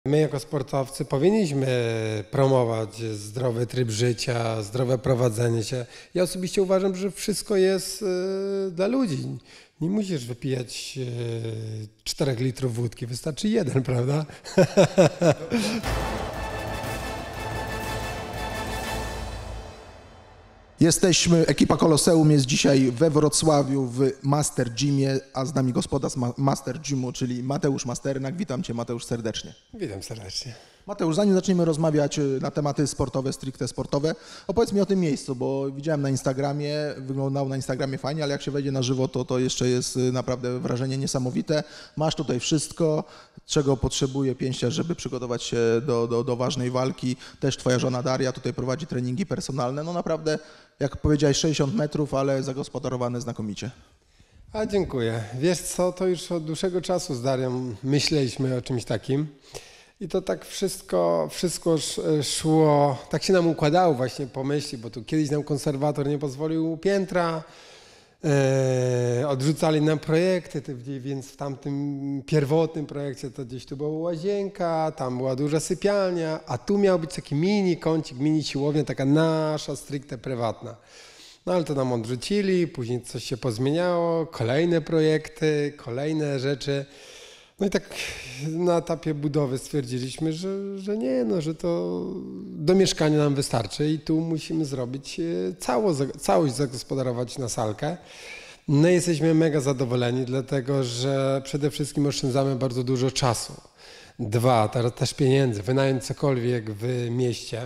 My jako sportowcy powinniśmy promować zdrowy tryb życia, zdrowe prowadzenie się. Ja osobiście uważam, że wszystko jest dla ludzi. Nie musisz wypijać 4 litrów wódki, wystarczy jeden, prawda? Jesteśmy, ekipa Koloseum jest dzisiaj we Wrocławiu w Master Gymie, a z nami gospodarz Master Gymu, czyli Mateusz Masternak. Witam Cię, Mateusz, serdecznie. Witam serdecznie. Mateusz, zanim zaczniemy rozmawiać na tematy sportowe, stricte sportowe, opowiedz mi o tym miejscu, bo widziałem na Instagramie, wyglądało na Instagramie fajnie, ale jak się wejdzie na żywo, to jeszcze jest naprawdę wrażenie niesamowite. Masz tutaj wszystko, czego potrzebuje pięściarz, żeby przygotować się do ważnej walki. Też Twoja żona Daria tutaj prowadzi treningi personalne. No naprawdę, jak powiedziałeś, 60 metrów, ale zagospodarowane znakomicie. A dziękuję. Wiesz co, to już od dłuższego czasu z Darią myśleliśmy o czymś takim. I to tak wszystko szło, tak się nam układało właśnie po myśli, bo tu kiedyś nam konserwator nie pozwolił piętra, odrzucali nam projekty, więc w tamtym pierwotnym projekcie to gdzieś tu była łazienka, tam była duża sypialnia, a tu miał być taki mini kącik, mini siłownia, taka nasza stricte prywatna. No ale to nam odrzucili, później coś się pozmieniało, kolejne projekty, kolejne rzeczy. No i tak na etapie budowy stwierdziliśmy, że nie, no, że to do mieszkania nam wystarczy i tu musimy zrobić całość zagospodarować na salkę. No i jesteśmy mega zadowoleni, dlatego że przede wszystkim oszczędzamy bardzo dużo czasu. 2, teraz też pieniędzy, wynająć cokolwiek w mieście.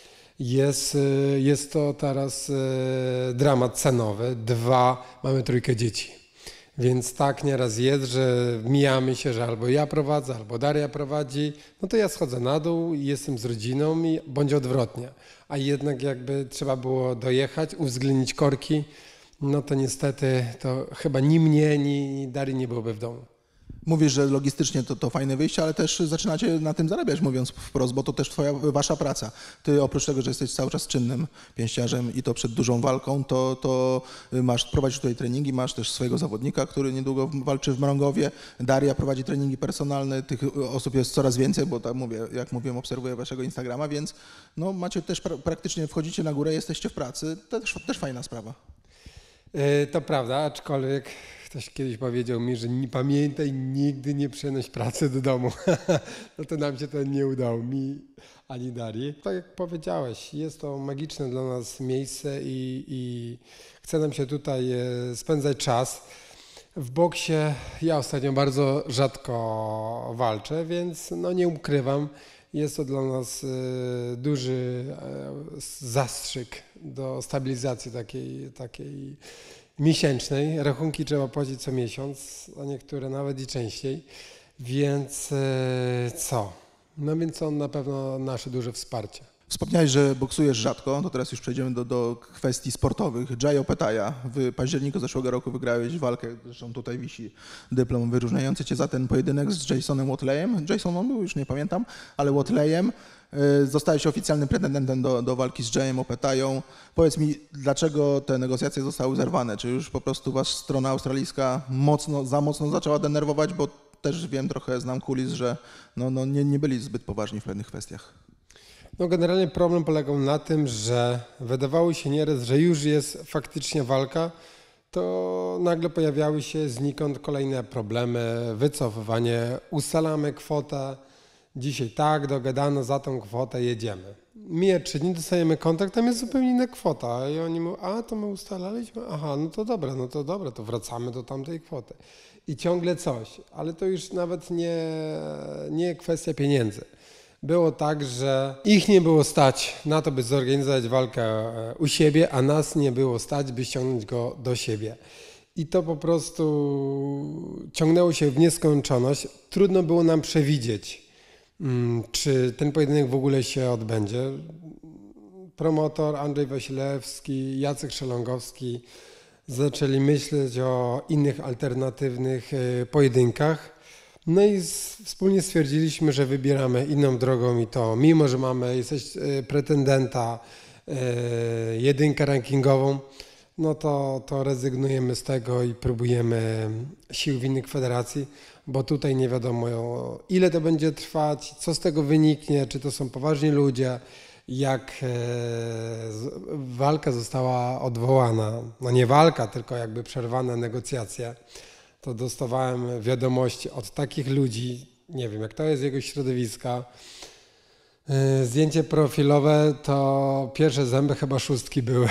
Jest to teraz dramat cenowy. 2, mamy 3 dzieci. Więc tak nieraz jest, że mijamy się, że albo ja prowadzę, albo Daria prowadzi, no to ja schodzę na dół i jestem z rodziną, bądź odwrotnie. A jednak jakby trzeba było dojechać, uwzględnić korki, no to niestety to chyba ni mnie, ni Darii nie byłoby w domu. Mówisz, że logistycznie to fajne wyjście, ale też zaczynacie na tym zarabiać, mówiąc wprost, bo to też wasza praca. Ty oprócz tego, że jesteś cały czas czynnym pięściarzem i to przed dużą walką, to prowadzisz tutaj treningi, masz też swojego zawodnika, który niedługo walczy w Mrągowie. Daria prowadzi treningi personalne, tych osób jest coraz więcej, bo tak mówię, jak mówiłem, obserwuję waszego Instagrama, więc no macie też praktycznie wchodzicie na górę, jesteście w pracy, to też fajna sprawa. To prawda, aczkolwiek ktoś kiedyś powiedział mi, że nie pamiętaj, nigdy nie przenoś pracy do domu. No to nam się to nie udało, mi ani Darii. Tak jak powiedziałeś, jest to magiczne dla nas miejsce i chce nam się tutaj spędzać czas. W boksie ja ostatnio bardzo rzadko walczę, więc no nie ukrywam, jest to dla nas duży zastrzyk do stabilizacji takiej miesięcznej. Rachunki trzeba płacić co miesiąc, a niektóre nawet i częściej. Więc co? No więc on na pewno nasze duże wsparcie. Wspomniałeś, że boksujesz rzadko, to teraz już przejdziemy do kwestii sportowych. Jai Opetaia, w październiku zeszłego roku wygrałeś walkę, zresztą tutaj wisi dyplom wyróżniający cię za ten pojedynek z Jasonem Watleyem. Jason on był, już nie pamiętam, ale Watleyem. Zostałeś oficjalnym pretendentem do walki z Jaiem Opetaią. Powiedz mi, dlaczego te negocjacje zostały zerwane? Czy już po prostu wasza strona australijska za mocno zaczęła denerwować, bo też wiem, trochę znam kulis, że nie byli zbyt poważni w pewnych kwestiach. No generalnie problem polegał na tym, że wydawało się nieraz, że już jest faktycznie walka, to nagle pojawiały się znikąd kolejne problemy, wycofywanie, ustalamy kwotę, dzisiaj tak, dogadano za tą kwotę, jedziemy. Mija 3 dni, dostajemy kontakt, tam jest zupełnie inna kwota i oni mówią, a to my ustalaliśmy, aha, no to dobra, to wracamy do tamtej kwoty. I ciągle coś, ale to już nawet nie kwestia pieniędzy. Było tak, że ich nie było stać na to, by zorganizować walkę u siebie, a nas nie było stać, by ściągnąć go do siebie. I to po prostu ciągnęło się w nieskończoność. Trudno było nam przewidzieć, czy ten pojedynek w ogóle się odbędzie. Promotor Andrzej Wasilewski, Jacek Szelongowski zaczęli myśleć o innych alternatywnych pojedynkach. No i wspólnie stwierdziliśmy, że wybieramy inną drogą i to mimo, że jesteś pretendenta, jedynkę rankingową, no to rezygnujemy z tego i próbujemy sił w innych federacji. bo tutaj nie wiadomo, ile to będzie trwać, co z tego wyniknie, czy to są poważni ludzie. Jak walka została odwołana, no nie walka, tylko jakby przerwane negocjacje, to dostawałem wiadomości od takich ludzi, nie wiem jak to jest z jego środowiska, zdjęcie profilowe to pierwsze zęby chyba szóstki były,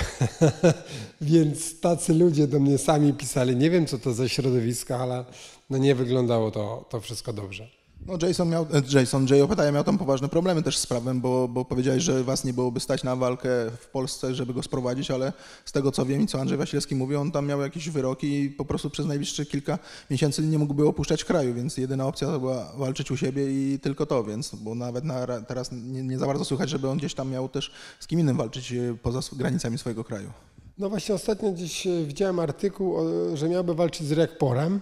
więc tacy ludzie do mnie sami pisali, nie wiem co to za środowisko, ale no nie wyglądało to wszystko dobrze. No Jay Opetaia miał tam poważne problemy też z prawem, bo powiedziałeś, że was nie byłoby stać na walkę w Polsce, żeby go sprowadzić, ale z tego co wiem i co Andrzej Wasilewski mówił, on tam miał jakieś wyroki i po prostu przez najbliższe kilka miesięcy nie mógłby opuszczać kraju, więc jedyna opcja to była walczyć u siebie i tylko to, więc bo nawet teraz nie za bardzo słychać, żeby on gdzieś tam miał też z kim innym walczyć poza granicami swojego kraju. No właśnie ostatnio gdzieś widziałem artykuł, że miałby walczyć z Rekporem.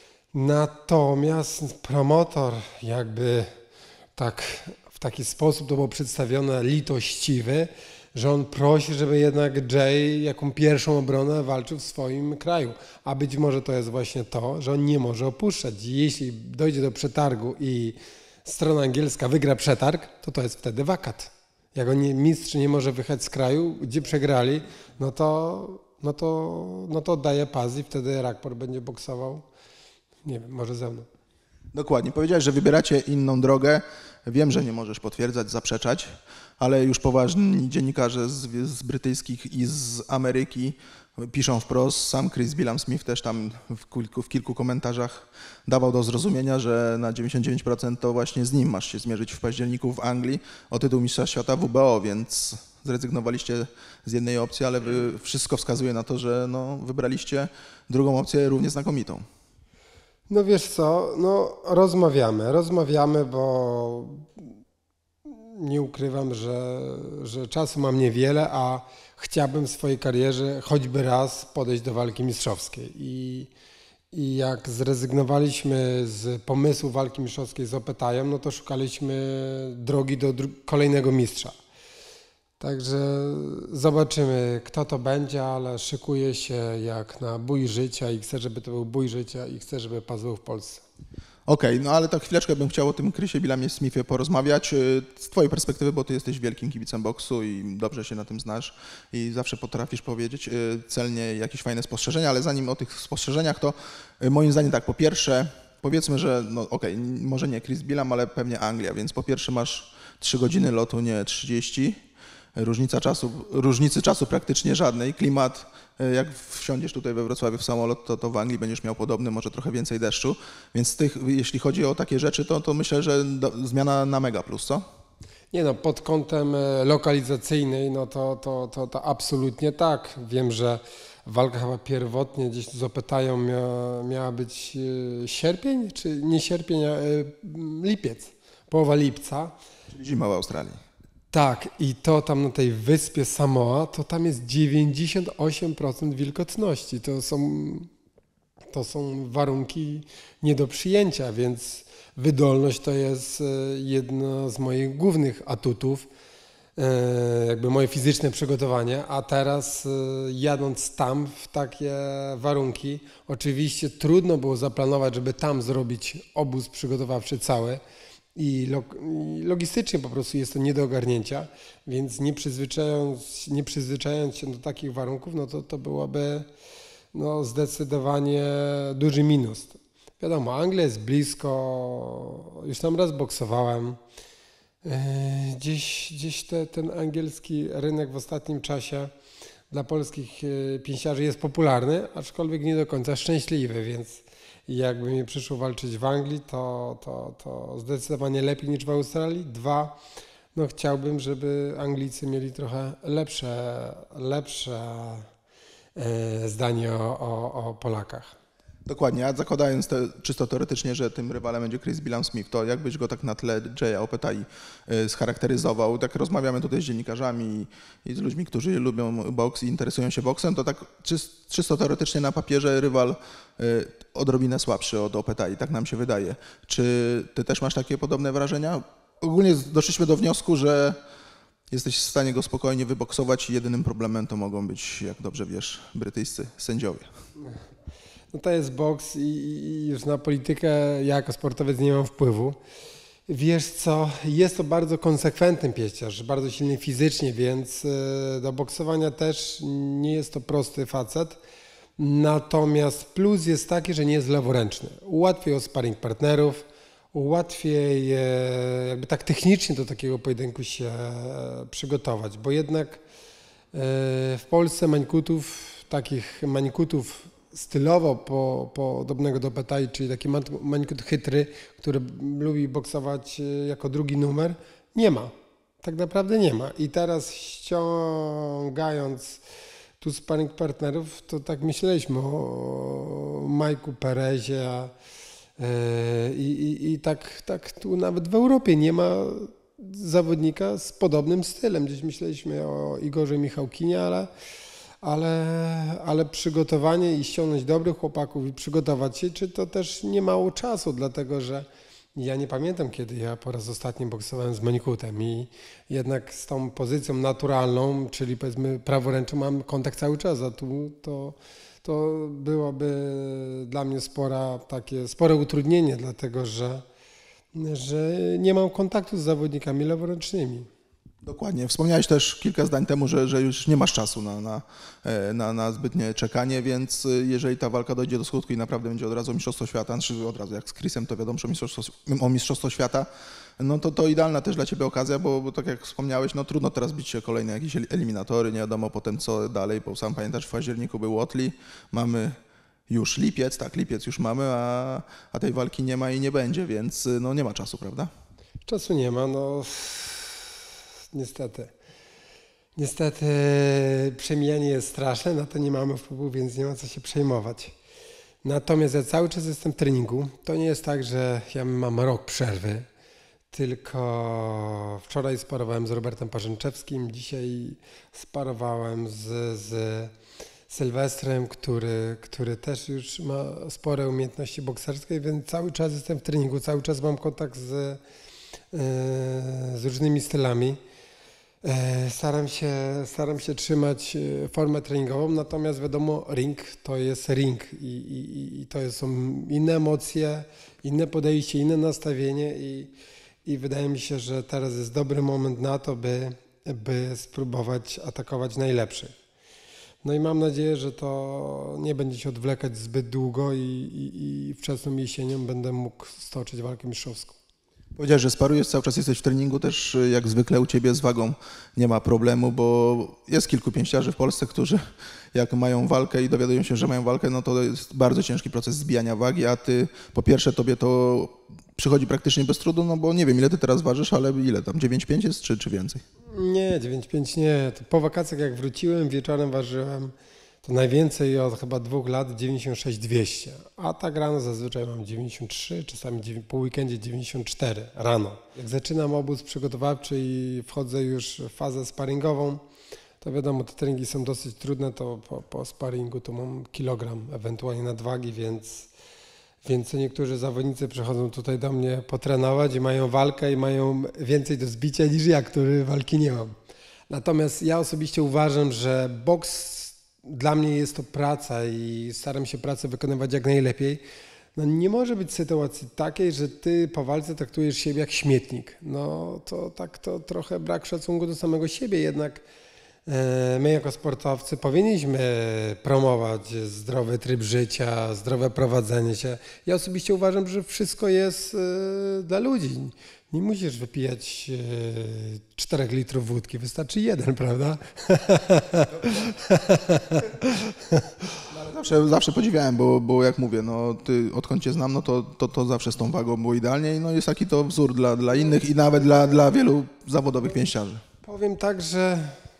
Natomiast promotor jakby tak w taki sposób to było przedstawione litościwy, że on prosi, żeby jednak Jay jaką pierwszą obronę walczył w swoim kraju. A być może to jest właśnie to, że on nie może opuszczać. Jeśli dojdzie do przetargu i strona angielska wygra przetarg, to jest wtedy wakat. Jak mistrz nie może wyjechać z kraju, gdzie przegrali, no to oddaje pas i wtedy Rekpor będzie boksował. Nie wiem, może ze mną. Dokładnie. Powiedziałeś, że wybieracie inną drogę. Wiem, że nie możesz potwierdzać, zaprzeczać, ale już poważni dziennikarze z brytyjskich i z Ameryki piszą wprost. Sam Chris Billam-Smith też tam w kilku komentarzach dawał do zrozumienia, że na 99% to właśnie z nim masz się zmierzyć w październiku w Anglii o tytuł mistrza świata WBO, więc zrezygnowaliście z jednej opcji, ale wszystko wskazuje na to, że wybraliście drugą opcję równie znakomitą. No wiesz co, rozmawiamy, bo nie ukrywam, że czasu mam niewiele, a chciałbym w swojej karierze choćby raz podejść do walki mistrzowskiej. I jak zrezygnowaliśmy z pomysłu walki mistrzowskiej z Opetaią, no to szukaliśmy drogi do kolejnego mistrza. Także zobaczymy, kto to będzie, ale szykuję się jak na bój życia i chcę, żeby to był bój życia i chcę, żeby pas był w Polsce. Okej, no ale tak chwileczkę bym chciał o tym Chrisie Billamie-Smithie porozmawiać. Z twojej perspektywy, bo ty jesteś wielkim kibicem boksu i dobrze się na tym znasz i zawsze potrafisz powiedzieć celnie jakieś fajne spostrzeżenia, ale zanim o tych spostrzeżeniach, to moim zdaniem tak, po pierwsze, powiedzmy, że może nie Chris Billam, ale pewnie Anglia, więc po pierwsze masz 3 godziny lotu, nie 30. Różnicy czasu praktycznie żadnej. Klimat, jak wsiądziesz tutaj we Wrocławiu w samolot, to w Anglii będziesz miał podobny, może trochę więcej deszczu. Więc jeśli chodzi o takie rzeczy, to myślę, że zmiana na mega plus, co? Nie no, pod kątem lokalizacyjnej, no to absolutnie tak. Wiem, że walka chyba pierwotnie gdzieś z Opetaią miała być sierpień, czy nie sierpień, a lipiec, połowa lipca. Czyli zima w Australii. Tak, i to tam na tej wyspie Samoa, to tam jest 98% wilgotności. To są warunki nie do przyjęcia, więc wydolność to jest jedno z moich głównych atutów, jakby moje fizyczne przygotowanie, a teraz jadąc tam w takie warunki, oczywiście trudno było zaplanować, żeby tam zrobić obóz przygotowawczy cały, i logistycznie po prostu jest to nie do ogarnięcia, więc nie przyzwyczajając się do takich warunków, no to byłoby zdecydowanie duży minus. Wiadomo, Anglia jest blisko, już tam raz boksowałem. Gdzieś ten angielski rynek w ostatnim czasie dla polskich pięściarzy jest popularny, aczkolwiek nie do końca szczęśliwy, więc jakby mi przyszło walczyć w Anglii, to zdecydowanie lepiej niż w Australii. 2, chciałbym, żeby Anglicy mieli trochę lepsze zdanie o Polakach. Dokładnie, a zakładając czysto teoretycznie, że tym rywalem będzie Chris Billam-Smith, to jakbyś go tak na tle Jaya Opetai scharakteryzował? Tak rozmawiamy tutaj z dziennikarzami i z ludźmi, którzy lubią boks i interesują się boksem, to tak czysto teoretycznie na papierze rywal odrobinę słabszy od Opetai, tak nam się wydaje. Czy ty też masz takie podobne wrażenia? Ogólnie doszliśmy do wniosku, że jesteś w stanie go spokojnie wyboksować i jedynym problemem to mogą być, jak dobrze wiesz, brytyjscy sędziowie. no to jest boks i już na politykę ja jako sportowiec nie mam wpływu. Wiesz co, jest to bardzo konsekwentny pięściarz, bardzo silny fizycznie, więc do boksowania też nie jest to prosty facet. Natomiast plus jest taki, że nie jest leworęczny. Ułatwia o sparring partnerów, łatwiej jakby tak technicznie do takiego pojedynku się przygotować, bo jednak w Polsce takich mańkutów stylowo podobnego do Petai, czyli taki mańkut chytry, który lubi boksować jako drugi numer, nie ma. Tak naprawdę nie ma. I teraz ściągając tu sparring partnerów, to tak myśleliśmy o Majku Perezie, i tak tu nawet w Europie nie ma zawodnika z podobnym stylem. Gdzieś myśleliśmy o Igorze Michałkinie, ale przygotowanie i ściągnąć dobrych chłopaków i przygotować się, czy to też nie mało czasu, dlatego że ja nie pamiętam, kiedy ja po raz ostatni boksowałem z mańkutem i jednak z tą pozycją naturalną, czyli powiedzmy praworęczą, mam kontakt cały czas, a tu to byłoby dla mnie spore utrudnienie, dlatego że nie mam kontaktu z zawodnikami leworęcznymi. Dokładnie. Wspomniałeś też kilka zdań temu, że już nie masz czasu na zbytnie czekanie, więc jeżeli ta walka dojdzie do skutku i naprawdę będzie od razu Mistrzostwo Świata, czy od razu jak z Chrisem, to wiadomo, że o Mistrzostwo Świata, no to idealna też dla Ciebie okazja, bo tak jak wspomniałeś, no trudno teraz bić się kolejne jakieś eliminatory, nie wiadomo potem co dalej, bo sam pamiętasz, w październiku był Whately, mamy już lipiec, tak, lipiec już mamy, a tej walki nie ma i nie będzie, więc no nie ma czasu, prawda? Czasu nie ma, no niestety przemijanie jest straszne, na to nie mamy wpływu, więc nie ma co się przejmować. Natomiast ja cały czas jestem w treningu. To nie jest tak, że ja mam rok przerwy, tylko wczoraj sparowałem z Robertem Parzęczewskim, dzisiaj sparowałem z Sylwestrem, który też już ma spore umiejętności bokserskie, więc cały czas jestem w treningu, cały czas mam kontakt z różnymi stylami. Staram się trzymać formę treningową, natomiast wiadomo, ring to jest ring i to są inne emocje, inne podejście, inne nastawienie i wydaje mi się, że teraz jest dobry moment na to, by spróbować atakować najlepszych. No i mam nadzieję, że to nie będzie się odwlekać zbyt długo i wczesną jesienią będę mógł stoczyć walkę mistrzowską. Powiedziałeś, że sparujesz, cały czas jesteś w treningu, też jak zwykle u Ciebie z wagą nie ma problemu, bo jest kilku pięściarzy w Polsce, którzy jak mają walkę i dowiadują się, że mają walkę, no to jest bardzo ciężki proces zbijania wagi, a Ty, po pierwsze, Tobie to przychodzi praktycznie bez trudu, no bo nie wiem, ile Ty teraz ważysz, ale ile tam, 9,5 jest czy więcej? Nie, 9,5 nie. To po wakacjach jak wróciłem, wieczorem ważyłem to najwięcej od chyba 2 lat 96,200, a tak rano zazwyczaj mam 93, czasami po weekendzie 94 rano. Jak zaczynam obóz przygotowawczy i wchodzę już w fazę sparingową, to wiadomo, te treningi są dosyć trudne, to po sparingu to mam kilogram ewentualnie nadwagi, więc niektórzy zawodnicy przychodzą tutaj do mnie potrenować i mają walkę i mają więcej do zbicia niż ja, który walki nie mam. Natomiast ja osobiście uważam, że boks dla mnie jest to praca i staram się pracę wykonywać jak najlepiej. No nie może być sytuacji takiej, że ty po walce traktujesz siebie jak śmietnik. No to trochę brak szacunku do samego siebie, jednak my jako sportowcy powinniśmy promować zdrowy tryb życia, zdrowe prowadzenie się. Ja osobiście uważam, że wszystko jest dla ludzi. Nie musisz wypijać 4 litrów wódki, wystarczy 1, prawda? Zawsze podziwiałem, bo jak mówię, no ty odkąd Cię znam, no to zawsze z tą wagą było idealnie i no jest taki to wzór dla innych i nawet dla wielu zawodowych pięściarzy. Powiem tak, że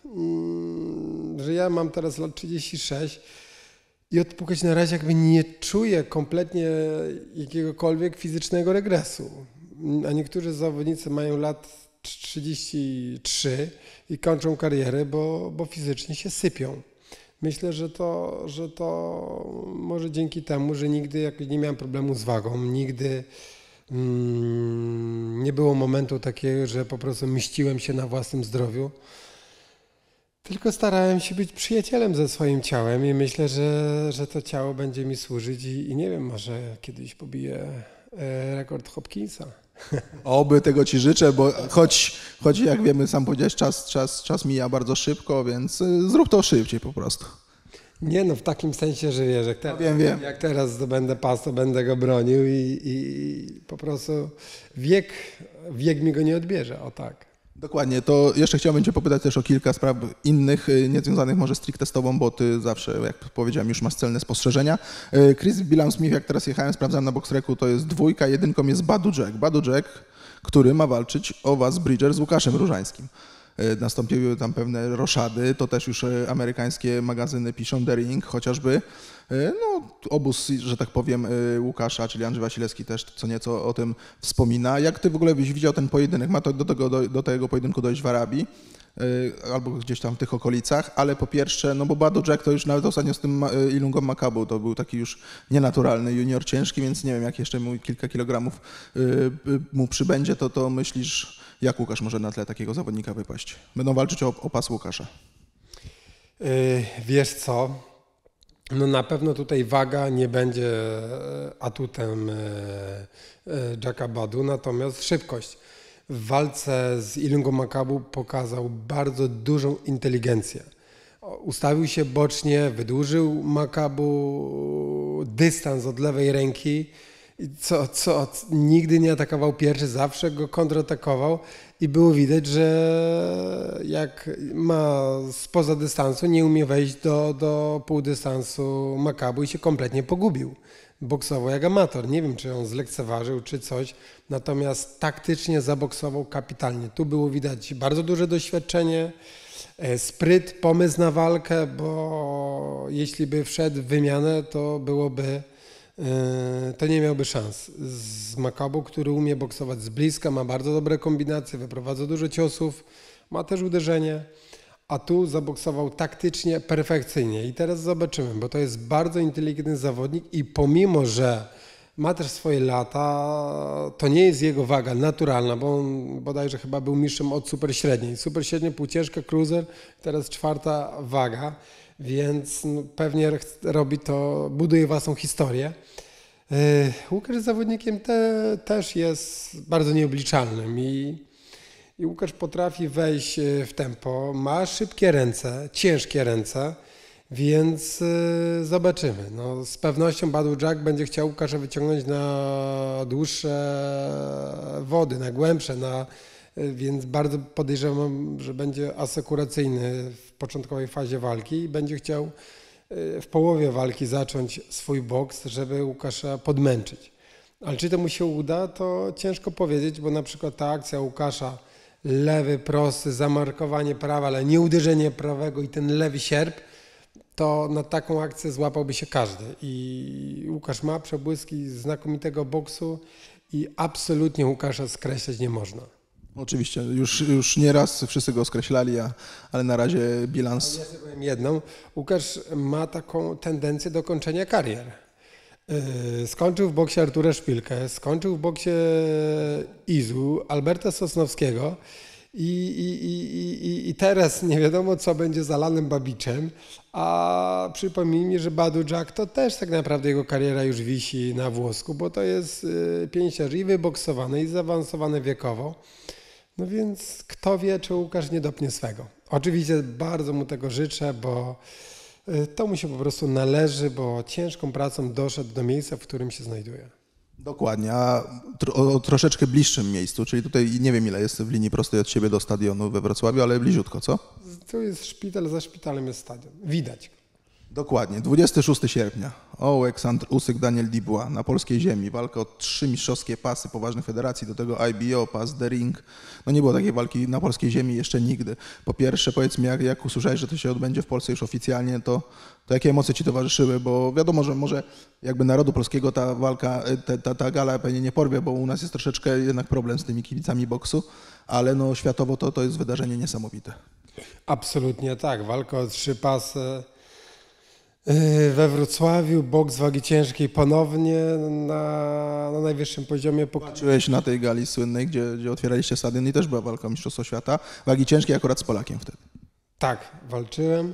ja mam teraz lat 36 i odpukać na razie jakby nie czuję kompletnie jakiegokolwiek fizycznego regresu. A niektórzy zawodnicy mają lat 33 i kończą karierę, bo fizycznie się sypią. Myślę, że to może dzięki temu, że nigdy jakoś nie miałem problemu z wagą, nigdy nie było momentu takiego, że po prostu mściłem się na własnym zdrowiu. Tylko starałem się być przyjacielem ze swoim ciałem i myślę, że to ciało będzie mi służyć i nie wiem, może kiedyś pobiję rekord Hopkinsa. Oby tego ci życzę, bo choć jak wiemy, sam powiedziałeś, czas mija bardzo szybko, więc zrób to szybciej po prostu. Nie no, w takim sensie, że wiesz, Wiem. jak teraz zdobędę pas, to będę go bronił i po prostu wiek mi go nie odbierze, o tak. Dokładnie, to jeszcze chciałbym cię popytać też o kilka spraw innych, niezwiązanych może stricte z tobą, bo ty zawsze, jak powiedziałem, już masz celne spostrzeżenia. Chris Billam-Smith, jak teraz jechałem, sprawdzałem na BoxRecu, to jest 2, 1 jest Badou Jack. Badou Jack, który ma walczyć o was Bridger z Łukaszem Różańskim. Nastąpiły tam pewne roszady, to też już amerykańskie magazyny piszą, The Ring chociażby. No, obóz, że tak powiem, Łukasza, czyli Andrzej Wasilewski też co nieco o tym wspomina. Jak ty w ogóle byś widział ten pojedynek? Ma to do tego pojedynku dojść w Arabii albo gdzieś tam w tych okolicach, ale po pierwsze, no bo Badou Jack to już nawet ostatnio z tym Ilungą Makabu to był taki już nienaturalny junior ciężki, więc nie wiem, jak jeszcze mu kilka kilogramów mu przybędzie, to myślisz, jak Łukasz może na tle takiego zawodnika wypaść? Będą walczyć o pas Łukasza. Wiesz co? No na pewno tutaj waga nie będzie atutem Jacka Badou, natomiast szybkość. W walce z Ilungą Makabu pokazał bardzo dużą inteligencję. Ustawił się bocznie, wydłużył Makabu dystans od lewej ręki, co nigdy nie atakował pierwszy, zawsze go kontratakował i było widać, że jak ma spoza dystansu, nie umie wejść do półdystansu Makabu i się kompletnie pogubił. Boksował jak amator. Nie wiem, czy on zlekceważył, czy coś, natomiast taktycznie zaboksował kapitalnie. Tu było widać bardzo duże doświadczenie, spryt, pomysł na walkę, bo jeśli by wszedł w wymianę, to nie miałby szans. Z Makabu, który umie boksować z bliska, ma bardzo dobre kombinacje, wyprowadza dużo ciosów, ma też uderzenie, a tu zaboksował taktycznie, perfekcyjnie. I teraz zobaczymy, bo to jest bardzo inteligentny zawodnik i pomimo, że ma też swoje lata, to nie jest jego waga naturalna, bo on bodajże chyba był mistrzem od superśredniej. Superśrednia, półciężka, cruiser, teraz 4. waga. Więc pewnie robi to, buduje własną historię. Łukasz z zawodnikiem też jest bardzo nieobliczalnym i Łukasz potrafi wejść w tempo, ma szybkie ręce, ciężkie ręce, więc zobaczymy. No, z pewnością Badou Jack będzie chciał Łukasza wyciągnąć na dłuższe wody, na głębsze, więc bardzo podejrzewam, że będzie asekuracyjny w początkowej fazie walki i będzie chciał w połowie walki zacząć swój boks, żeby Łukasza podmęczyć. Ale czy to mu się uda, to ciężko powiedzieć, bo na przykład ta akcja Łukasza, lewy, prosty, zamarkowanie prawa, ale nie uderzenie prawego i ten lewy sierp, to na taką akcję złapałby się każdy. I Łukasz ma przebłyski znakomitego boksu i absolutnie Łukasza skreślać nie można. Oczywiście, już nieraz wszyscy go skreślali, ale na razie bilans... Ja sobie powiem jedną, Łukasz ma taką tendencję do kończenia karier. Skończył w boksie Artura Szpilkę, skończył w boksie Izu, Alberta Sosnowskiego i teraz nie wiadomo, co będzie z Alanem Babiczem, a przypomnijmy, że Badou Jack to też tak naprawdę jego kariera już wisi na włosku, bo to jest pięściarz i wyboksowany, i zaawansowany wiekowo. No więc kto wie, czy Łukasz nie dopnie swego. Oczywiście bardzo mu tego życzę, bo to mu się po prostu należy, bo ciężką pracą doszedł do miejsca, w którym się znajduje. Dokładnie, a o troszeczkę bliższym miejscu, czyli tutaj nie wiem, ile jest w linii prostej od siebie do stadionu we Wrocławiu, ale bliziutko, co? Tu jest szpital, za szpitalem jest stadion. Widać. Dokładnie, 26 sierpnia. Oleksandr Usyk, Daniel Dubois na polskiej ziemi. Walka o 3 mistrzowskie pasy poważnych federacji, do tego IBO, pas The Ring. No nie było takiej walki na polskiej ziemi jeszcze nigdy. Po pierwsze, powiedz mi, jak usłyszałeś, że to się odbędzie w Polsce już oficjalnie, to jakie emocje ci towarzyszyły? Bo wiadomo, że może jakby narodu polskiego ta walka, ta gala pewnie nie porwie, bo u nas jest troszeczkę jednak problem z tymi kibicami boksu, ale no światowo to jest wydarzenie niesamowite. Absolutnie tak. Walka o 3 pasy we Wrocławiu, boks wagi ciężkiej ponownie na najwyższym poziomie. Patrzyłeś na tej gali słynnej, gdzie otwieraliście stadion i też była walka o Mistrzostwo Świata. Wagi ciężkiej akurat z Polakiem wtedy. Tak, walczyłem.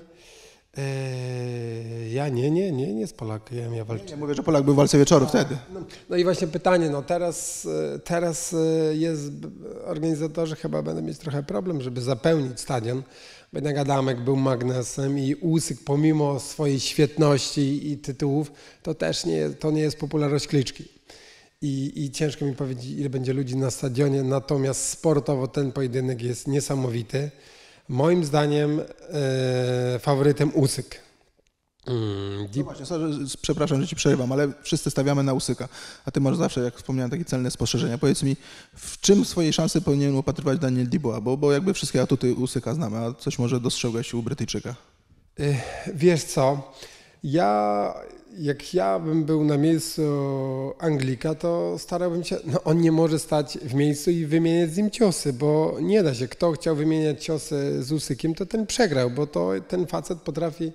Ja nie z Polakiem, ja walczyłem. Nie mówię, że Polak był w walce wieczoru wtedy. No i właśnie pytanie, no teraz jest, organizatorzy chyba będą mieć trochę problem, żeby zapełnić stadion, bo jednak Adamek był magnesem i Usyk pomimo swojej świetności i tytułów, to też nie jest popularność kliczki. I ciężko mi powiedzieć, ile będzie ludzi na stadionie, natomiast sportowo ten pojedynek jest niesamowity. Moim zdaniem faworytem Usyk. No właśnie, przepraszam, że ci przerywam, ale wszyscy stawiamy na Usyka. A ty masz zawsze, jak wspomniałem, takie celne spostrzeżenia. Powiedz mi, w czym swojej szansy powinien upatrywać Daniel Dubois? Bo jakby wszystkie atuty Usyka znamy, a coś może dostrzegłeś u Brytyjczyka. Wiesz co, jak ja bym był na miejscu Anglika, to starałbym się, no on nie może stać w miejscu i wymieniać z nim ciosy, bo nie da się. Kto chciał wymieniać ciosy z Usykiem, to ten przegrał, bo ten facet potrafi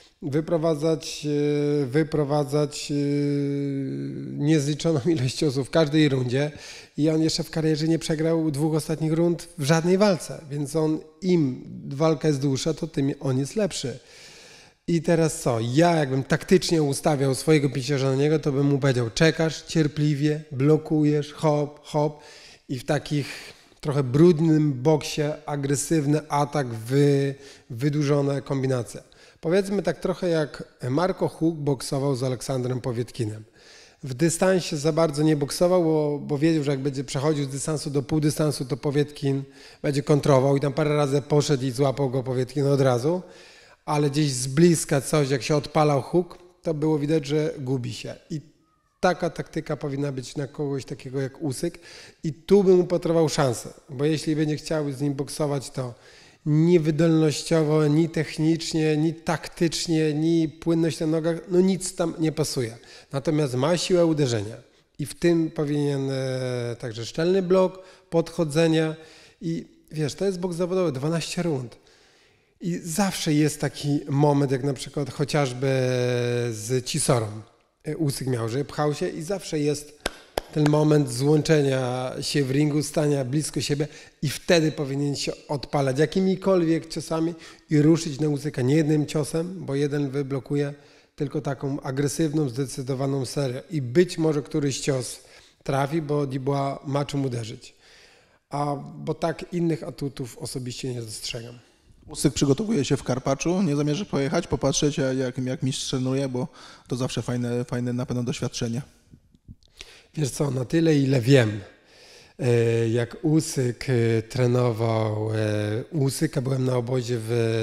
wyprowadzać niezliczoną ilość ciosów w każdej rundzie i on jeszcze w karierze nie przegrał 2 ostatnich rund w żadnej walce, więc im walka jest dłuższa, to tym on jest lepszy. I teraz co? Ja jakbym taktycznie ustawiał swojego pięściarza na niego, to bym mu powiedział, czekasz cierpliwie, blokujesz, hop, hop i w takich trochę brudnym boksie agresywny atak, wydłużone kombinacje. Powiedzmy tak trochę jak Marco Huck boksował z Aleksandrem Powietkinem. W dystansie za bardzo nie boksował, bo wiedział, że jak będzie przechodził z dystansu do półdystansu, to Powietkin będzie kontrował i tam parę razy poszedł i złapał go Powietkin od razu. Ale gdzieś z bliska coś, jak się odpalał Huck, to było widać, że gubi się. I taka taktyka powinna być na kogoś takiego jak Usyk. I tu bym mu upatrował szansę, bo jeśli będzie chciał z nim boksować, to ni wydolnościowo, ni technicznie, ni taktycznie, ni płynność na nogach, no nic tam nie pasuje. Natomiast ma siłę uderzenia i w tym powinien także szczelny blok, podchodzenia i wiesz, to jest boks zawodowy, 12 rund. I zawsze jest taki moment, jak na przykład chociażby z Cisorą Usyk miał, że pchał się i zawsze jest ten moment złączenia się w ringu, stania blisko siebie i wtedy powinien się odpalać jakimikolwiek ciosami i ruszyć na Usyka nie jednym ciosem, bo jeden wyblokuje, tylko taką agresywną, zdecydowaną serię. I być może któryś cios trafi, bo Dubois ma czym uderzyć. Bo tak innych atutów osobiście nie dostrzegam. Usyk przygotowuje się w Karpaczu, nie zamierza pojechać, popatrzeć jak mistrz trenuje, bo to zawsze fajne na pewno doświadczenie. Wiesz co, na tyle ile wiem, jak Usyk trenował Usyka, byłem na obozie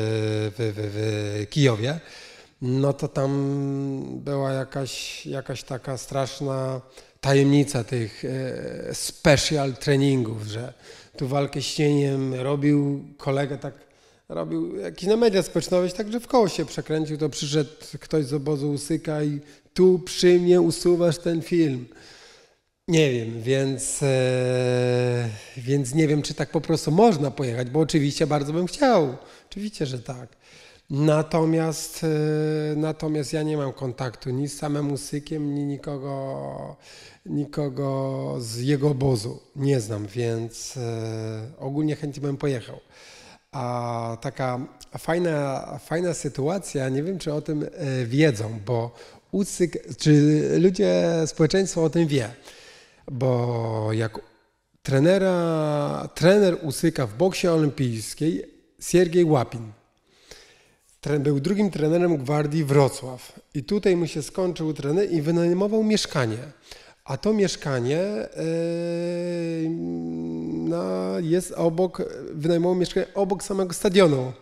w Kijowie, no to tam była jakaś taka straszna tajemnica tych special treningów, że tu walkę z cieniem robił kolega robił jakiś na media społecznościowe, także w koło się przekręcił, to przyszedł ktoś z obozu Usyka i tu przy mnie usuwasz ten film. Nie wiem, więc nie wiem, czy tak po prostu można pojechać, bo oczywiście bardzo bym chciał. Oczywiście, że tak. Natomiast ja nie mam kontaktu ni z samym Usykiem, ni nikogo z jego obozu. Nie znam, więc ogólnie chętnie bym pojechał. A taka fajna sytuacja, nie wiem, czy o tym wiedzą, bo Usyk, czy społeczeństwo o tym wie, bo jak trener Usyka w boksie olimpijskiej, Siergiej Łapin, był drugim trenerem Gwardii Wrocław i tutaj mu się skończył trener i wynajmował mieszkanie. A to mieszkanie jest wynajmował mieszkanie obok samego stadionu.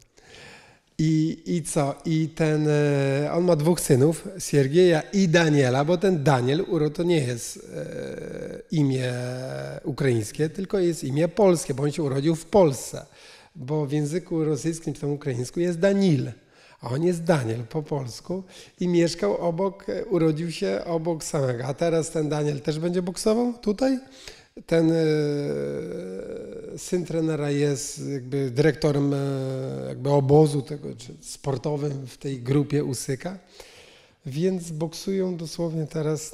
I co? On ma 2 synów, Siergieja i Daniela, bo ten Daniel to nie jest imię ukraińskie, tylko jest imię polskie, bo on się urodził w Polsce. Bo w języku rosyjskim czy tam ukraińskim jest Danil, a on jest Daniel po polsku i mieszkał urodził się obok samego. A teraz ten Daniel też będzie boksował tutaj. Ten syn trenera jest jakby dyrektorem jakby obozu tego, czy sportowym w tej grupie Usyka, więc boksują dosłownie teraz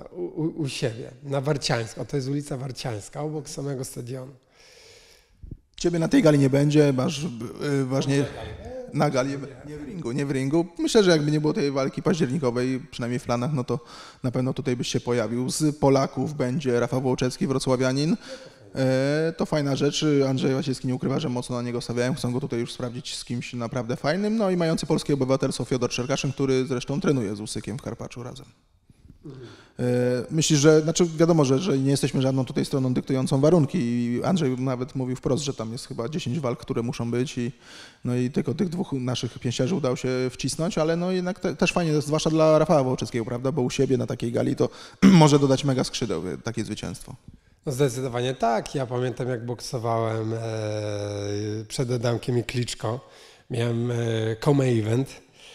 u siebie, na Warciańsku, a to jest ulica Warciańska, obok samego stadionu. Ciebie na tej gali nie będzie, masz ważnie na gali, nie w ringu. Myślę, że jakby nie było tej walki październikowej, przynajmniej w planach, no to na pewno tutaj byś się pojawił. Z Polaków będzie Rafał Wołoczewski, wrocławianin. To fajna rzecz. Andrzej Wasilewski nie ukrywa, że mocno na niego stawiają. Chcą go tutaj już sprawdzić z kimś naprawdę fajnym. No i mający polskie obywatelstwo Fiodor Czerkaszyn, który zresztą trenuje z Usykiem w Karpaczu razem. Myślisz, że, znaczy wiadomo, że nie jesteśmy żadną tutaj stroną dyktującą warunki i Andrzej nawet mówił wprost, że tam jest chyba 10 walk, które muszą być no i tylko tych dwóch naszych pięściarzy udało się wcisnąć, ale no jednak też fajnie jest, zwłaszcza dla Rafała Wołoczewskiego, prawda, bo u siebie na takiej gali to może dodać mega skrzydeł takie zwycięstwo. No zdecydowanie tak. Ja pamiętam, jak boksowałem przed Adamkiem i Kliczko. Miałem co-main event.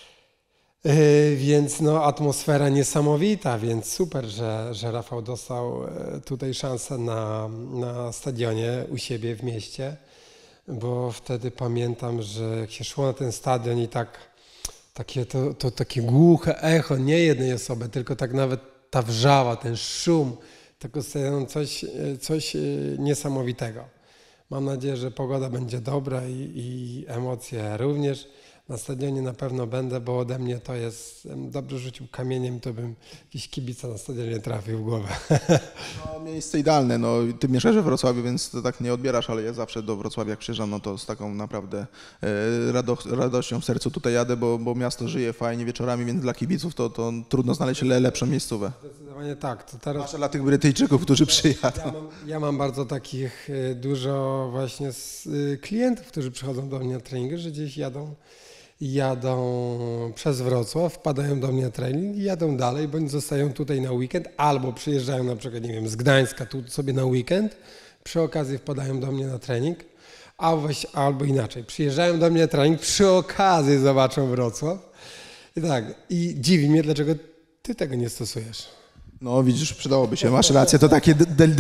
Więc no, atmosfera niesamowita, więc super, że Rafał dostał tutaj szansę na stadionie u siebie w mieście, bo wtedy pamiętam, że jak się szło na ten stadion i takie głuche echo, nie jednej osoby, tylko tak nawet ta wrzawa, ten szum tego stadionu, coś niesamowitego. Mam nadzieję, że pogoda będzie dobra i emocje również. Na stadionie na pewno będę, bo ode mnie to jest, dobrze rzucił kamieniem, to bym jakiś kibica na stadionie trafił w głowę. No, miejsce idealne, no ty mieszkasz we Wrocławiu, więc to tak nie odbierasz, ale ja zawsze do Wrocławia jak przyjeżdżam, no to z taką naprawdę radością w sercu tutaj jadę, bo miasto żyje fajnie wieczorami, więc dla kibiców to trudno znaleźć lepszą miejscówę. Zdecydowanie tak. To teraz... Zwłaszcza dla tych Brytyjczyków, którzy przyjadą. Ja mam bardzo takich dużo właśnie klientów, którzy przychodzą do mnie na treningi, że gdzieś jadą przez Wrocław, wpadają do mnie na trening i jadą dalej, bądź zostają tutaj na weekend, albo przyjeżdżają na przykład, nie wiem, z Gdańska tu sobie na weekend, przy okazji wpadają do mnie na trening, albo inaczej, przyjeżdżają do mnie na trening, przy okazji zobaczą Wrocław. I tak, i dziwi mnie, dlaczego ty tego nie stosujesz. No widzisz, przydałoby się, masz rację, to takie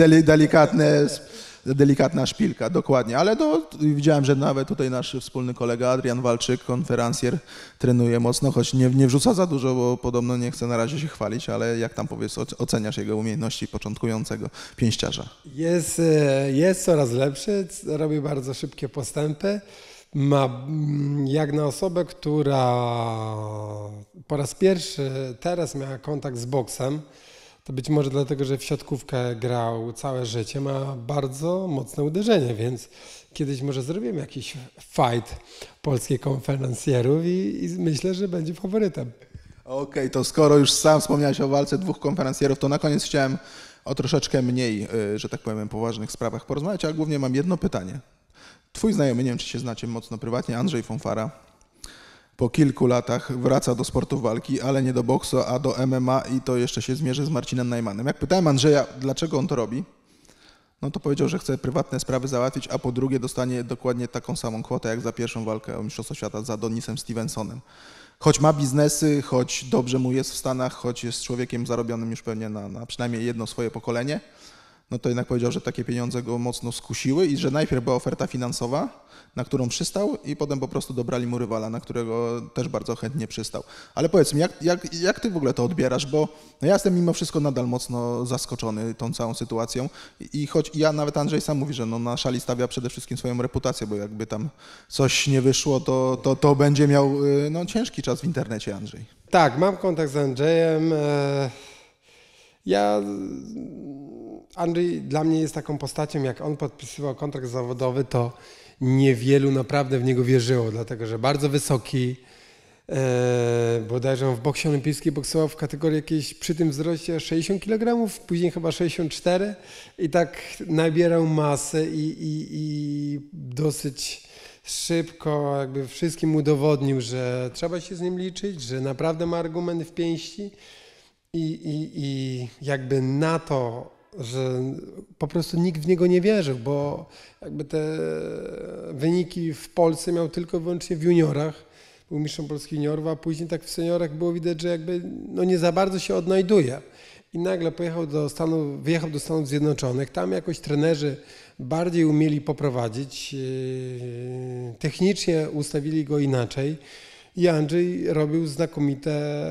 delikatna szpilka, dokładnie, ale to widziałem, że nawet tutaj nasz wspólny kolega Adrian Walczyk, konferencjer, trenuje mocno, choć nie wrzuca za dużo, bo podobno nie chce na razie się chwalić, ale jak tam powiesz, oceniasz jego umiejętności początkującego pięściarza? Jest coraz lepszy, robi bardzo szybkie postępy. Ma jak na osobę, która po raz pierwszy teraz miała kontakt z boksem, to być może dlatego, że w siatkówkę grał całe życie, ma bardzo mocne uderzenie, więc kiedyś może zrobimy jakiś fight polskich konferencjerów i myślę, że będzie faworytem. Okej, to skoro już sam wspomniałeś o walce dwóch konferencjerów, to na koniec chciałem o troszeczkę mniej, że tak powiem, poważnych sprawach porozmawiać, ale głównie mam jedno pytanie. Twój znajomy, nie wiem, czy się znacie mocno prywatnie, Andrzej Fonfara, po kilku latach wraca do sportu walki, ale nie do boksu, a do MMA i to jeszcze się zmierzy z Marcinem Najmanem. Jak pytałem Andrzeja, dlaczego on to robi, no to powiedział, że chce prywatne sprawy załatwić, a po drugie dostanie dokładnie taką samą kwotę jak za pierwszą walkę o Mistrzostwo Świata z Adonisem Stevensonem. Choć ma biznesy, choć dobrze mu jest w Stanach, choć jest człowiekiem zarobionym już pewnie na przynajmniej jedno swoje pokolenie, no to jednak powiedział, że takie pieniądze go mocno skusiły i że najpierw była oferta finansowa, na którą przystał i potem po prostu dobrali mu rywala, na którego też bardzo chętnie przystał. Ale powiedz mi, jak ty w ogóle to odbierasz, bo no ja jestem mimo wszystko nadal mocno zaskoczony tą całą sytuacją i choć ja, nawet Andrzej sam mówi, że no na szali stawia przede wszystkim swoją reputację, bo jakby tam coś nie wyszło, to będzie miał no, ciężki czas w internecie, Andrzej. Tak, mam kontakt z Andrzejem. Andrzej dla mnie jest taką postacią, jak on podpisywał kontrakt zawodowy, to niewielu naprawdę w niego wierzyło, dlatego że bardzo wysoki, bodajże on w boksie olimpijskim boksował w kategorii jakiejś przy tym wzroście 60 kg, później chyba 64 i tak nabierał masę i dosyć szybko jakby wszystkim udowodnił, że trzeba się z nim liczyć, że naprawdę ma argument w pięści i jakby na to, że po prostu nikt w niego nie wierzył, bo jakby te wyniki w Polsce miał tylko i wyłącznie w juniorach. Był mistrzem Polski juniorów, a później tak w seniorach było widać, że jakby no nie za bardzo się odnajduje. I nagle wyjechał do Stanów Zjednoczonych. Tam jakoś trenerzy bardziej umieli poprowadzić, technicznie ustawili go inaczej. I Andrzej robił znakomite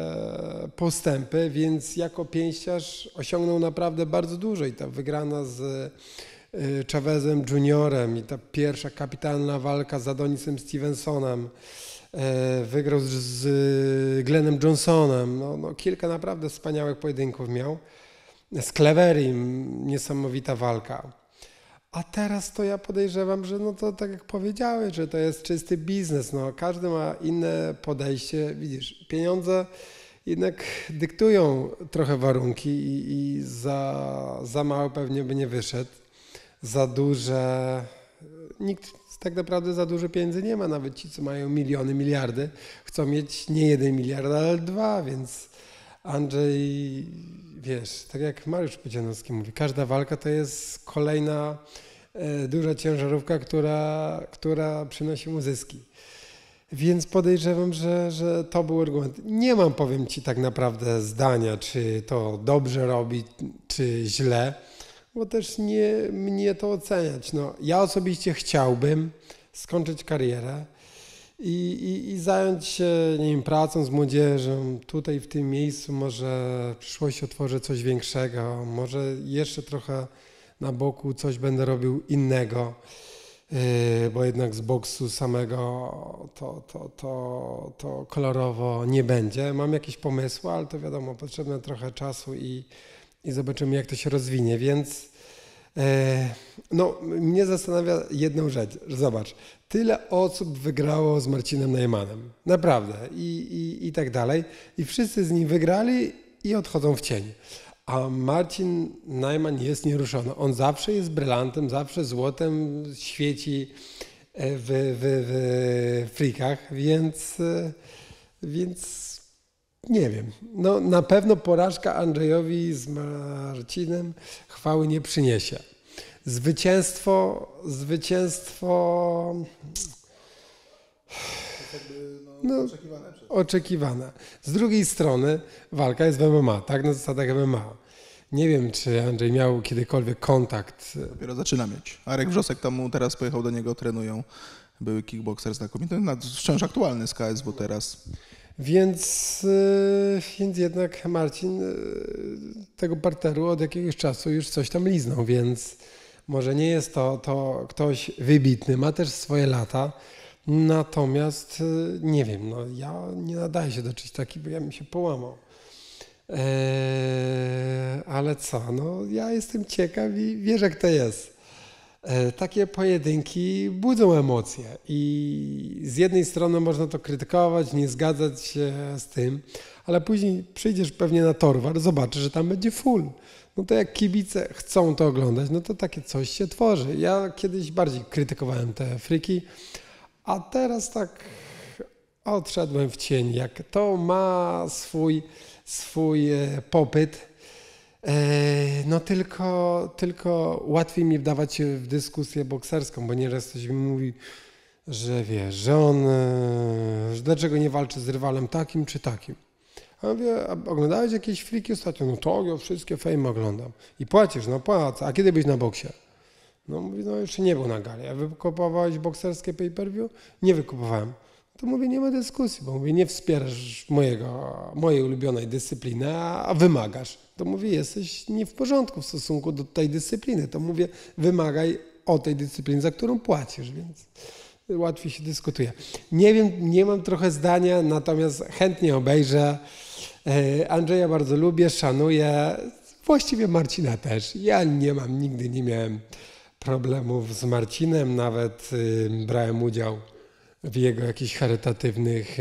postępy, więc jako pięściarz osiągnął naprawdę bardzo dużo i ta wygrana z Chavezem Juniorem i ta pierwsza kapitalna walka z Adonisem Stevensonem. Wygrał z Glennem Johnsonem. No, kilka naprawdę wspaniałych pojedynków miał. Z Cleverym niesamowita walka. A teraz to ja podejrzewam, że no to tak jak powiedziałeś, że to jest czysty biznes. No, każdy ma inne podejście. Widzisz, pieniądze jednak dyktują trochę warunki i za mało pewnie by nie wyszedł. Za duże... Nikt tak naprawdę za dużo pieniędzy nie ma. Nawet ci, co mają miliony, miliardy, chcą mieć nie 1 miliard, ale 2, więc Andrzej, wiesz, tak jak Mariusz Pudzianowski mówi, każda walka to jest kolejna duża ciężarówka, która przynosi mu zyski. Więc podejrzewam, że to był argument. Nie mam, powiem ci tak naprawdę zdania, czy to dobrze robi, czy źle, bo też nie mnie to oceniać. No, ja osobiście chciałbym skończyć karierę i zająć się, nie wiem, pracą z młodzieżą. Tutaj w tym miejscu może w przyszłości otworzę coś większego, może jeszcze trochę na boku coś będę robił innego, bo jednak z boksu samego to kolorowo nie będzie. Mam jakieś pomysły, ale to wiadomo, potrzebne trochę czasu i zobaczymy, jak to się rozwinie, więc no, mnie zastanawia jedną rzecz. Zobacz, tyle osób wygrało z Marcinem Najmanem, naprawdę, i tak dalej, i wszyscy z nim wygrali i odchodzą w cień. A Marcin Najman jest nieruszony. On zawsze jest brylantem, zawsze złotem świeci w frikach, więc nie wiem. No, na pewno porażka Andrzejowi z Marcinem chwały nie przyniesie. Zwycięstwo oczekiwane. Z drugiej strony walka jest w MMA, tak? Na zasadach MMA. Nie wiem, czy Andrzej miał kiedykolwiek kontakt. Dopiero zaczyna mieć. Arek Wrzosek tam mu teraz pojechał do niego, trenują. Były kickboxer znakomity, wciąż aktualny z KSW teraz. Więc jednak Marcin tego parteru od jakiegoś czasu już coś tam liznął, więc może nie jest to ktoś wybitny, ma też swoje lata, natomiast nie wiem, no ja nie nadaję się do czegoś takiego, bo ja bym się połamał. Ale co, no ja jestem ciekaw i wiesz, jak to jest. Takie pojedynki budzą emocje i z jednej strony można to krytykować, nie zgadzać się z tym, ale później przyjdziesz pewnie na Torwar, zobaczysz, że tam będzie full. No to jak kibice chcą to oglądać, no to takie coś się tworzy. Ja kiedyś bardziej krytykowałem te friki, a teraz tak odszedłem w cień. Jak to ma swój popyt, no tylko łatwiej mi wdawać się w dyskusję bokserską, bo nieraz ktoś mi mówi, że wiesz, że on, że dlaczego nie walczy z rywalem takim czy takim. A ja mówię, a oglądałeś jakieś friki ostatnio? No to ja wszystkie fame oglądam. I płacisz, no płacę. A kiedy byś na boksie? No mówi, no jeszcze nie był na gali. A wykupowałeś bokserskie pay-per-view? Nie wykupowałem. To mówię, nie ma dyskusji, bo mówię, nie wspierasz mojej ulubionej dyscypliny, a wymagasz. To mówię, jesteś nie w porządku w stosunku do tej dyscypliny. To mówię, wymagaj o tej dyscypliny, za którą płacisz, więc łatwiej się dyskutuje. Nie wiem, nie mam trochę zdania, natomiast chętnie obejrzę. Andrzeja bardzo lubię, szanuję. Właściwie Marcina też. Ja nigdy nie miałem problemów z Marcinem, nawet brałem udział w jego jakichś charytatywnych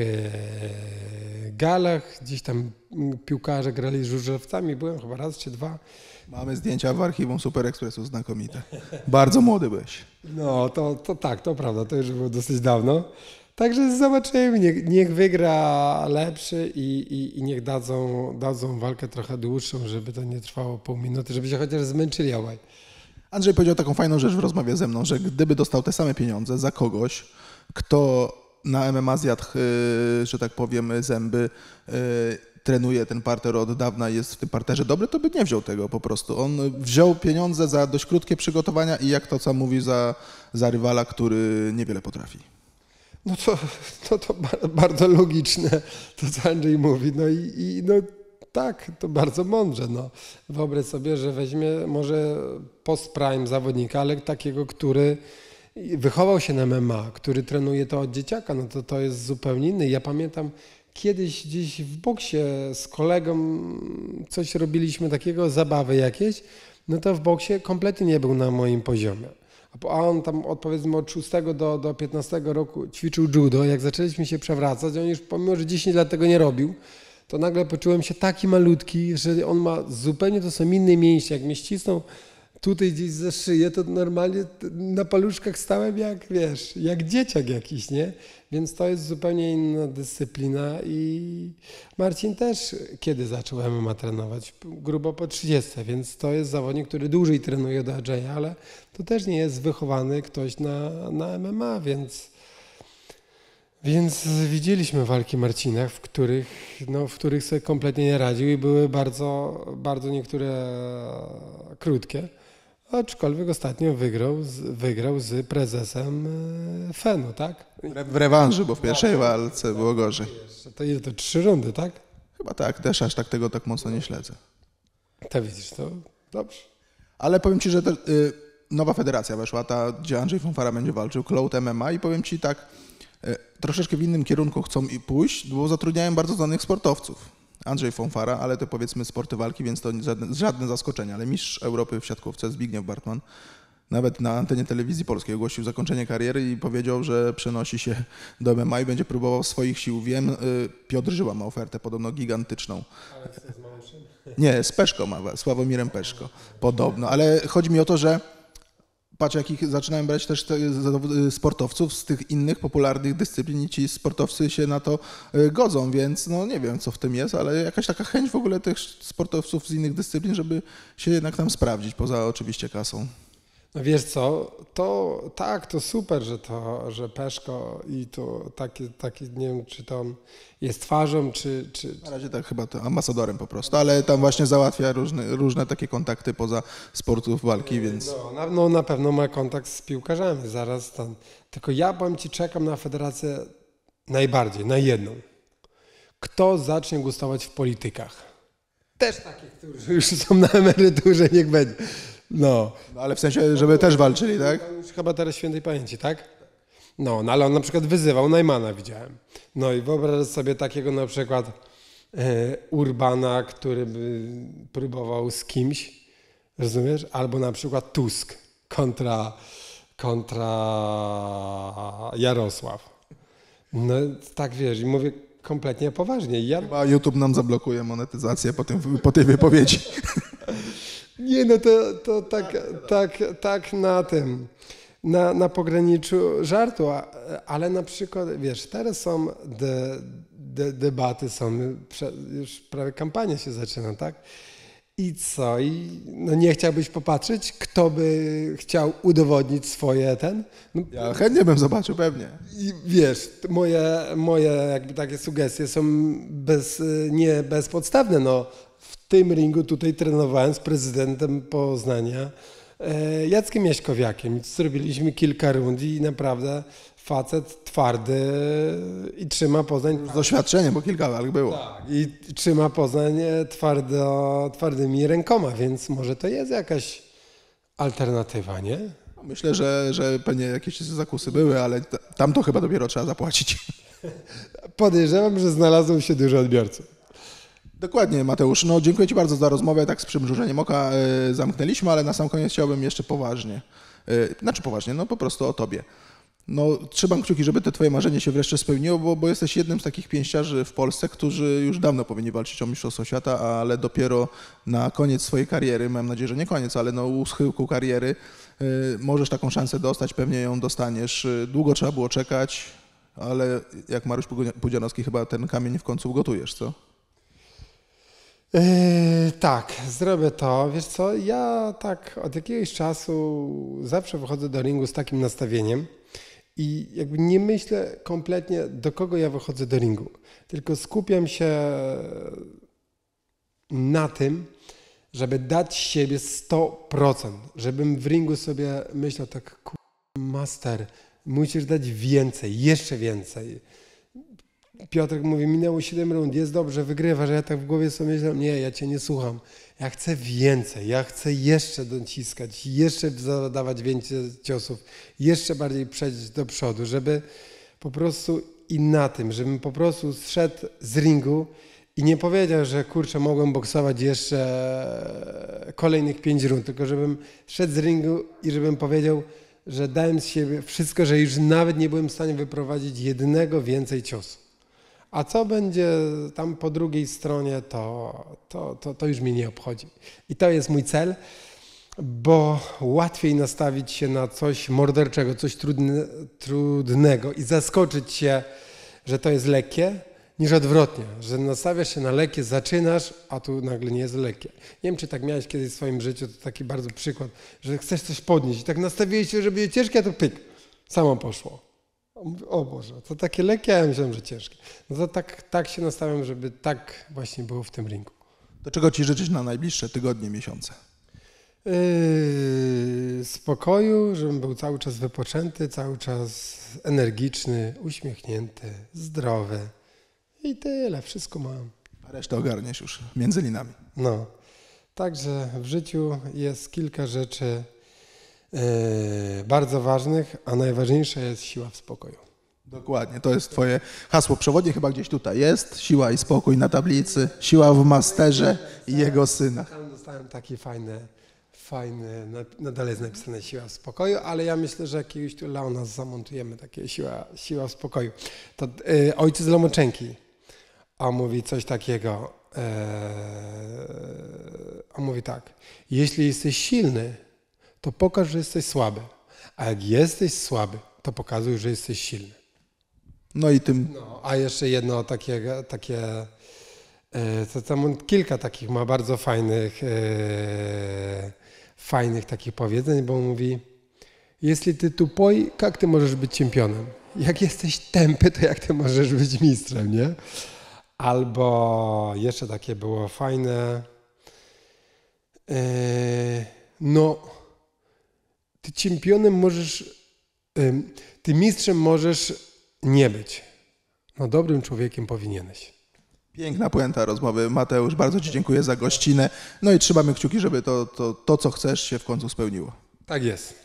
galach. Gdzieś tam piłkarze grali z żużlowcami. Byłem chyba raz czy dwa. Mamy zdjęcia w archiwum Super Expressu, znakomite. Bardzo młody byłeś. No, to tak, to prawda, to już było dosyć dawno. Także zobaczymy, niech wygra lepszy i niech dadzą walkę trochę dłuższą, żeby to nie trwało pół minuty, żeby się chociaż zmęczyli obaj. Andrzej powiedział taką fajną rzecz w rozmowie ze mną, że gdyby dostał te same pieniądze za kogoś, kto na MMA zjadł, że tak powiem, zęby, trenuje ten parter od dawna, jest w tym parterze dobry, to by nie wziął tego po prostu. On wziął pieniądze za dość krótkie przygotowania i jak to sam mówi, za rywala, który niewiele potrafi. No to bardzo logiczne, to co Andrzej mówi. No tak, to bardzo mądrze. No. Wyobraź sobie, że weźmie może post-prime zawodnika, ale takiego, który wychował się na MMA, który trenuje to od dzieciaka, no to jest zupełnie inny. Ja pamiętam kiedyś gdzieś w boksie z kolegą coś robiliśmy takiego, zabawy jakieś, no to w boksie kompletnie nie był na moim poziomie. A on tam powiedzmy od 6 do 15 roku ćwiczył judo. Jak zaczęliśmy się przewracać, on już pomimo, że 10 lat tego nie robił, to nagle poczułem się taki malutki, że on ma zupełnie, to są inne mięśnie. Jak mnie ścisnął tutaj gdzieś za szyję, to normalnie na paluszkach stałem jak, wiesz, jak dzieciak jakiś, nie? Więc to jest zupełnie inna dyscyplina i Marcin też kiedy zaczął MMA trenować? Grubo po 30, więc to jest zawodnik, który dłużej trenuje od AJ, ale to też nie jest wychowany ktoś na MMA, więc widzieliśmy walki Marcina, w których sobie kompletnie nie radził i były bardzo, bardzo niektóre krótkie. Aczkolwiek ostatnio wygrał z prezesem FEN-u, tak? W rewanży, bo w pierwszej walce było gorzej. To ile to? 3 rundy, tak? Chyba tak, też aż tego tak mocno nie śledzę. To widzisz, to dobrze. Ale powiem ci, że nowa federacja weszła, ta, gdzie Andrzej Fonfara będzie walczył, Cloud MMA i powiem ci tak, troszeczkę w innym kierunku chcą pójść, bo zatrudniają bardzo znanych sportowców. Andrzej Fonfara, ale to powiedzmy sporty walki, więc to żadne zaskoczenie, ale mistrz Europy w siatkówce Zbigniew Bartman nawet na antenie telewizji polskiej ogłosił zakończenie kariery i powiedział, że przenosi się do MMA i będzie próbował swoich sił. Wiem, Piotr Żyła ma ofertę podobno gigantyczną. Ale co z Małyszem? Nie, z Peszko ma, Sławomirem Peszko, podobno, ale chodzi mi o to, że patrz, jakich zaczynają brać też sportowców z tych innych popularnych dyscyplin i ci sportowcy się na to godzą, więc no nie wiem, co w tym jest, ale jakaś taka chęć w ogóle tych sportowców z innych dyscyplin, żeby się jednak tam sprawdzić, poza oczywiście kasą. No wiesz co, to tak, to super, że Peszko i to taki, nie wiem, czy to on jest twarzą, czy... Na razie tak chyba to ambasadorem po prostu, ale tam właśnie załatwia różne takie kontakty poza sportów walki, więc... No na pewno ma kontakt z piłkarzami, zaraz tam. Tylko ja powiem ci, czekam na federację najbardziej, na jedną. Kto zacznie gustować w politykach? Też takich, którzy już są na emeryturze, niech będzie. No ale w sensie, żeby też walczyli, tak? Już chyba teraz świętej pamięci, tak? No ale on na przykład wyzywał Najmana, widziałem. No i wyobraź sobie takiego na przykład Urbana, który by próbował z kimś, rozumiesz? Albo na przykład Tusk kontra Jarosław. No tak wiesz, i mówię kompletnie poważnie. Chyba YouTube nam zablokuje monetyzację po tej wypowiedzi. Nie, no to tak na tym, na pograniczu żartu, ale na przykład, wiesz, teraz są debaty, już prawie kampania się zaczyna, tak? I co? No nie chciałbyś popatrzeć, kto by chciał udowodnić swoje No, ja chętnie bym zobaczył, pewnie. I wiesz, moje jakby takie sugestie są nie bezpodstawne, no. W tym ringu tutaj trenowałem z prezydentem Poznania, Jackiem Jaśkowiakiem. Zrobiliśmy kilka rund i naprawdę facet twardy i trzyma Poznań... Z doświadczeniem, bo kilka walk było. Tak, i trzyma Poznań twardymi rękoma, więc może to jest jakaś alternatywa, nie? Myślę, że pewnie jakieś zakusy były, ale tam to chyba dopiero trzeba zapłacić. Podejrzewam, że znalazło się dużo odbiorców. Dokładnie, Mateusz. No, dziękuję ci bardzo za rozmowę. Tak z przymrużeniem oka zamknęliśmy, ale na sam koniec chciałbym jeszcze poważnie. No po prostu o tobie. No, trzymam kciuki, żeby te twoje marzenie się wreszcie spełniło, bo jesteś jednym z takich pięściarzy w Polsce, którzy już dawno powinni walczyć o mistrzostwo świata, ale dopiero na koniec swojej kariery, mam nadzieję, że nie koniec, ale no u schyłku kariery możesz taką szansę dostać, pewnie ją dostaniesz. Długo trzeba było czekać, ale jak Mariusz Pudzianowski chyba ten kamień w końcu ugotujesz, co? Tak, zrobię to. Wiesz co, ja tak od jakiegoś czasu zawsze wychodzę do ringu z takim nastawieniem i jakby nie myślę kompletnie, do kogo ja wychodzę do ringu, tylko skupiam się na tym, żeby dać siebie 100%, żebym w ringu sobie myślał tak, master, musisz dać więcej, jeszcze więcej. Piotrek mówi, minęło 7 rund, jest dobrze, wygrywasz, a ja tak w głowie sobie myślałem, nie, ja cię nie słucham. Ja chcę więcej, ja chcę jeszcze dociskać, jeszcze zadawać więcej ciosów, jeszcze bardziej przejść do przodu, żeby po prostu i na tym, żebym po prostu zszedł z ringu i nie powiedział, że kurczę, mogłem boksować jeszcze kolejnych 5 rund, tylko żebym szedł z ringu i żebym powiedział, że dałem z siebie wszystko, że już nawet nie byłem w stanie wyprowadzić jednego więcej ciosu. A co będzie tam po drugiej stronie, to już mnie nie obchodzi. I to jest mój cel, bo łatwiej nastawić się na coś morderczego, coś trudnego i zaskoczyć się, że to jest lekkie, niż odwrotnie, że nastawiasz się na lekkie, zaczynasz, a tu nagle nie jest lekkie. Nie wiem, czy tak miałeś kiedyś w swoim życiu, to taki bardzo przykład, że chcesz coś podnieść i tak nastawiłeś się, że będzie ciężkie, a to pyk, samo poszło. O Boże, to takie lekkie, a ja myślałem, że ciężkie. No to tak się nastawiam, żeby tak właśnie było w tym ringu. Do czego ci życzyć na najbliższe tygodnie, miesiące? Spokoju, żebym był cały czas wypoczęty, cały czas energiczny, uśmiechnięty, zdrowy i tyle, wszystko mam. A resztę ogarniesz już między linami. No, także w życiu jest kilka rzeczy bardzo ważnych, a najważniejsza jest siła w spokoju. Dokładnie, to jest twoje hasło przewodnie, chyba gdzieś tutaj jest. Siła i spokój na tablicy, siła w masterze i jego synach. Tam dostałem taki fajny, nadal jest napisane siła w spokoju, ale ja myślę, że jakiegoś tu Leona zamontujemy, takie siła w spokoju. To ojciec Lomoczenki, on mówi coś takiego, on mówi tak, jeśli jesteś silny, to pokaż, że jesteś słaby, a jak jesteś słaby, to pokazuj, że jesteś silny. No i tym... No, a jeszcze jedno to tam kilka takich ma bardzo fajnych takich powiedzeń, bo mówi, jeśli ty tupoj, jak ty możesz być czempionem? Jak jesteś tępy, to jak ty możesz być mistrzem, nie? Albo jeszcze takie było fajne, no, ty czempionem możesz, ty mistrzem możesz nie być. No dobrym człowiekiem powinieneś. Piękna puenta rozmowy. Mateusz, bardzo ci dziękuję za gościnę. No i trzymamy kciuki, żeby to co chcesz, się w końcu spełniło. Tak jest.